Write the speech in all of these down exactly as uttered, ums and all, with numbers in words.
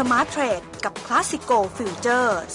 Smart Trade กับ Classico Futures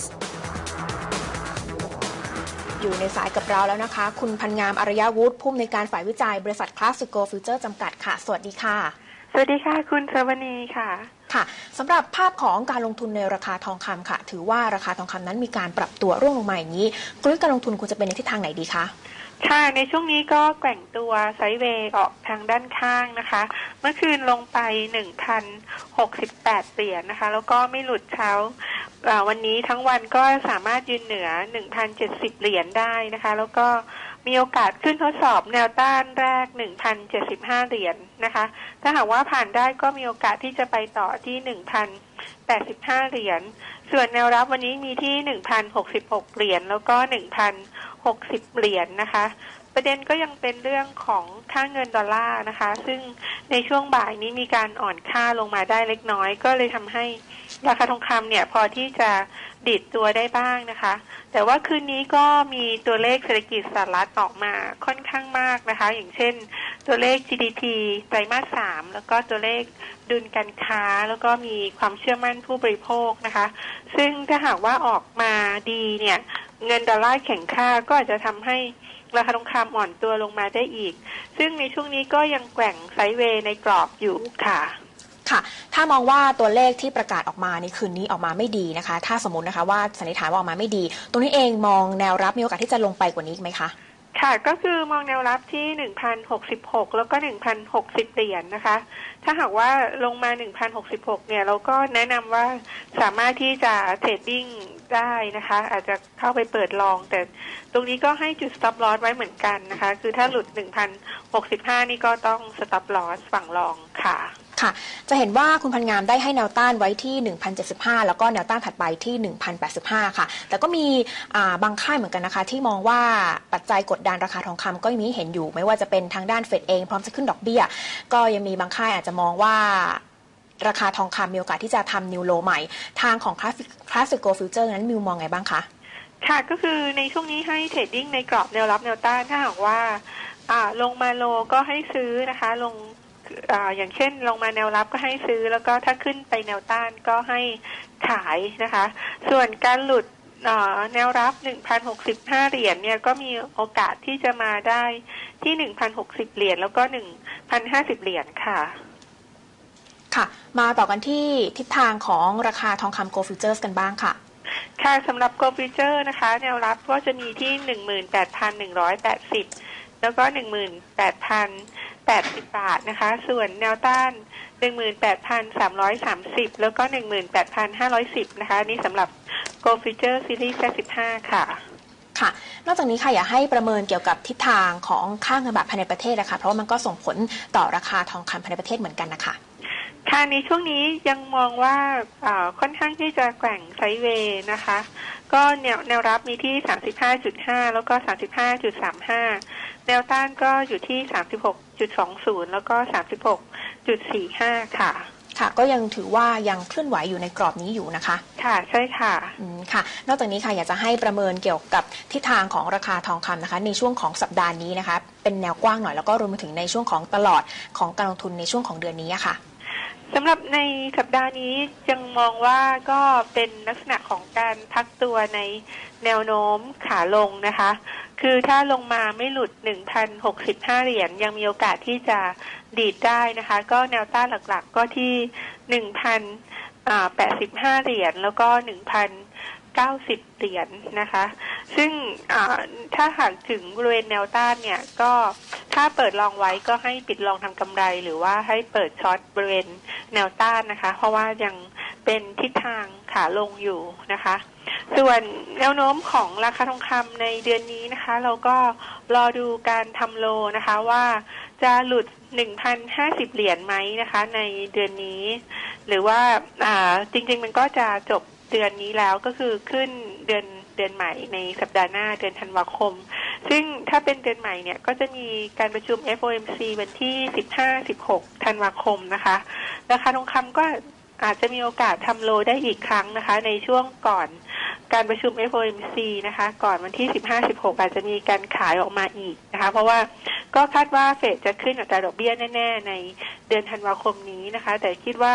อยู่ในสายกับเราแล้วนะคะคุณพันงามอารยวุฒิผู้อำนวยการฝ่ายวิจัยบริษัท Classico Futures จำกัดค่ะสวัสดีค่ะสวัสดีค่ะคุณเสวณีค่ะค่ะสำหรับภาพของการลงทุนในราคาทองคำค่ะถือว่าราคาทองคำนั้นมีการปรับตัวร่วงลงมาอย่างนี้กลยุทธ์การลงทุนควรจะเป็นในทิศทางไหนดีคะค่ะในช่วงนี้ก็แกว่งตัวไซด์เวย์ออกทางด้านข้างนะคะเมื่อคืนลงไป หนึ่งพันหกสิบแปด เหรียญ นะคะแล้วก็ไม่หลุดเช้าวันนี้ทั้งวันก็สามารถยืนเหนือ หนึ่งพันเจ็ดสิบ เหรียญได้นะคะแล้วก็มีโอกาสขึ้นทดสอบแนวต้านแรก หนึ่งพันเจ็ดสิบห้า เหรียญ นะคะถ้าหากว่าผ่านได้ก็มีโอกาสที่จะไปต่อที่ หนึ่งพันแปดสิบห้า เหรียญส่วนแนวรับวันนี้มีที่ หนึ่งพันหกสิบหก เหรียญแล้วก็ หนึ่งพันหกสิบ เหรียญ นะคะประเด็นก็ยังเป็นเรื่องของค่าเงินดอลลาร์นะคะซึ่งในช่วงบ่ายนี้มีการอ่อนค่าลงมาได้เล็กน้อยก็เลยทำให้ราคาทองคำเนี่ยพอที่จะดิดตัวได้บ้างนะคะแต่ว่าคืนนี้ก็มีตัวเลขเศรษฐกิจสหรัฐออกมาค่อนข้างมากนะคะอย่างเช่นตัวเลข จี ดี พี ไตรมาสสามแล้วก็ตัวเลขดุลการค้าแล้วก็มีความเชื่อมั่นผู้บริโภคนะคะซึ่งถ้าหากว่าออกมาดีเนี่ยเงินดอลลาร์แข็งค่าก็อาจจะทำให้ราคาทองคำอ่อนตัวลงมาได้อีกซึ่งในช่วงนี้ก็ยังแกว่งไซด์เวย์ในกรอบอยู่ค่ะค่ะถ้ามองว่าตัวเลขที่ประกาศออกมาในคืนนี้ออกมาไม่ดีนะคะถ้าสมมตินะคะว่าสันนิษฐานว่าออกมาไม่ดีตรงนี้เองมองแนวรับมีโอกาสที่จะลงไปกว่านี้ไหมคะค่ะก็คือมองแนวรับที่ หนึ่งพันหกสิบหก แล้วก็ หนึ่งพันหกสิบ เหรียญ นะคะถ้าหากว่าลงมา หนึ่งพันหกสิบหก เนี่ยเราก็แนะนำว่าสามารถที่จะเทรดดิ้งได้นะคะอาจจะเข้าไปเปิดลองแต่ตรงนี้ก็ให้จุด stop loss ไว้เหมือนกันนะคะคือถ้าหลุด หนึ่งพันหกสิบห้า นี่ก็ต้อง stop loss ฝั่งลองค่ะค่ะจะเห็นว่าคุณพันงามได้ให้แนวต้านไว้ที่ หนึ่งพันเจ็ดสิบห้า แล้วก็แนวต้านถัดไปที่ หนึ่งพันแปดสิบห้า ค่ะแต่ก็มีบางค่ายเหมือนกันนะคะที่มองว่าปัจจัยกดดันราคาทองคำก็ยังมีเห็นอยู่ไม่ว่าจะเป็นทางด้านเฟดเองพร้อมจะขึ้นดอกเบี้ยก็ยังมีบางค่ายอาจจะมองว่าราคาทองคำมีโอกาสที่จะทำนิวโลใหม่ทางของ Classico Future นั้นมิวมองไงบ้างคะค่ะก็คือในช่วงนี้ให้เทรดดิ้งในกรอบแนวรับแนวต้านถ้าหากว่าลงมาโลก็ให้ซื้อนะคะลงอ่าอย่างเช่นลงมาแนวรับก็ให้ซื้อแล้วก็ถ้าขึ้นไปแนวต้านก็ให้ขายนะคะส่วนการหลุดแนวรับ หนึ่งพันหกสิบห้า เหรียญเนี่ยก็มีโอกาสที่จะมาได้ที่ หนึ่งพันหกสิบ เหรียญแล้วก็ หนึ่งพันห้าสิบ เหรียญค่ะค่ะมาต่อกันที่ทิศทางของราคาทองคำ Gold Futures กันบ้างค่ะค่ะสำหรับ Gold Futures นะคะแนวรับก็จะมีที่ หนึ่งหมื่นแปดพันหนึ่งร้อยแปดสิบ แล้วก็ หนึ่งหมื่นแปดพันแปดสิบ บาทนะคะส่วนแนวต้าน หนึ่งหมื่นแปดพันสามร้อยสามสิบ แล้วก็ หนึ่งหมื่นแปดพันห้าร้อยสิบ นะคะนี่สำหรับ Gold Futures Series สิบห้าค่ะค่ะนอกจากนี้ค่ะอยากให้ประเมินเกี่ยวกับทิศทางของค่าเงินบาทภายในประเทศนะคะเพราะว่ามันก็ส่งผลต่อราคาทองคำภายในประเทศเหมือนกันนะคะค่ะในช่วงนี้ยังมองว่าค่อนข้างที่จะแกว่งไซด์เวย์นะคะก็แนวแนวรับมีที่ สามสิบห้าจุดห้า แล้วก็ สามสิบห้าจุดสามห้า แนวต้านก็อยู่ที่ สามสิบหกจุดสองศูนย์ แล้วก็ สามสิบหกจุดสี่ห้า ค่ะค่ะก็ยังถือว่ายังเคลื่อนไหวอยู่ในกรอบนี้อยู่นะคะค่ะใช่ค่ะอืมค่ะนอกจากนี้ค่ะอยากจะให้ประเมินเกี่ยวกับทิศทางของราคาทองคำนะคะในช่วงของสัปดาห์นี้นะคะเป็นแนวกว้างหน่อยแล้วก็รวมไปถึงในช่วงของตลอดของการลงทุนในช่วงของเดือนนี้ค่ะสำหรับในสัปดาห์นี้ยังมองว่าก็เป็นลักษณะของการพักตัวในแนวโน้มขาลงนะคะคือถ้าลงมาไม่หลุด หนึ่งพันหกสิบห้า เหรียญยังมีโอกาสที่จะดีดได้นะคะก็แนวต้านหลักๆก็ที่ หนึ่งพันแปดสิบห้า เหรียญแล้วก็ หนึ่งพันเก้าสิบ เหรียญนะคะซึ่งถ้าหากถึงบริเวณแนวต้านเนี่ยก็ถ้าเปิดลองไว้ก็ให้ปิดลองทำกำไรหรือว่าให้เปิดช็อตบริเวณแนวต้านนะคะเพราะว่ายังเป็นทิศทางขาลงอยู่นะคะส่วนแนวโน้มของราคาทองคำในเดือนนี้นะคะเราก็รอดูการทำโลนะคะว่าจะหลุด หนึ่งพันห้าสิบ เหรียญไหมนะคะในเดือนนี้หรือว่าอ่าจริงๆมันก็จะจบเดือนนี้แล้วก็คือขึ้นเดือนเดือนใหม่ในสัปดาห์หน้าเดือนธันวาคมซึ่งถ้าเป็นเดือนใหม่เนี่ยก็จะมีการประชุม เอฟ โอ เอ็ม ซี วันที่ สิบห้า สิบหก ธันวาคมนะคะราคาทองคำก็อาจจะมีโอกาสทำโลได้อีกครั้งนะคะในช่วงก่อนการประชุม เอฟ โอ เอ็ม ซี นะคะก่อนวันที่ สิบห้า สิบหก อาจจะมีการขายออกมาอีกนะคะเพราะว่าก็คาดว่าเฟดจะขึ้นอัตราดอกเบี้ยแน่ๆในเดือนธันวาคมนี้นะคะแต่คิดว่า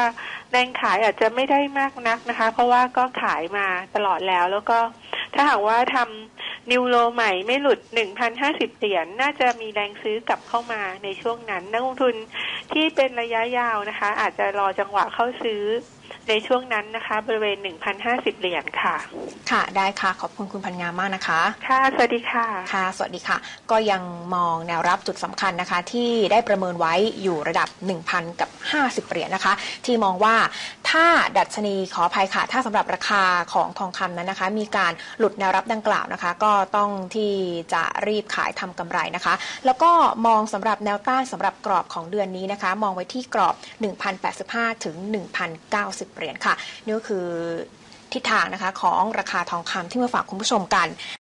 แรงขายอาจจะไม่ได้มากนักนะคะเพราะว่าก็ขายมาตลอดแล้วแล้วก็ถ้าหากว่าทำนิวโลใหม่ไม่หลุด หนึ่งพันห้าสิบ เหรียญน่าจะมีแรงซื้อกลับเข้ามาในช่วงนั้นนักลงทุนที่เป็นระยะยาวนะคะอาจจะรอจังหวะเข้าซื้อในช่วงนั้นนะคะบริเวณ หนึ่งพันห้าสิบ เหรียญค่ะค่ะได้ค่ะขอบคุณคุณพันงามมากนะคะค่ะสวัสดีค่ะค่ะสวัสดีค่ะก็ยังมองแนวรับจุดสำคัญนะคะที่ได้ประเมินไว้อยู่ระดับ หนึ่งพัน กับห้าสิบ เหรียญนะคะที่มองว่าถ้าดัชนีขออภัยค่ะถ้าสำหรับราคาของทองคำนั้นนะคะมีการหลุดแนวรับดังกล่าวนะคะก็ต้องที่จะรีบขายทำกำไรนะคะแล้วก็มองสำหรับแนวต้านสำหรับกรอบของเดือนนี้นะคะมองไว้ที่กรอบ หนึ่งพันแปดสิบห้า ถึง หนึ่งพันเก้าสิบ เหรียญค่ะนี่ก็คือทิศทางนะคะของราคาทองคำที่มาฝากคุณผู้ชมกัน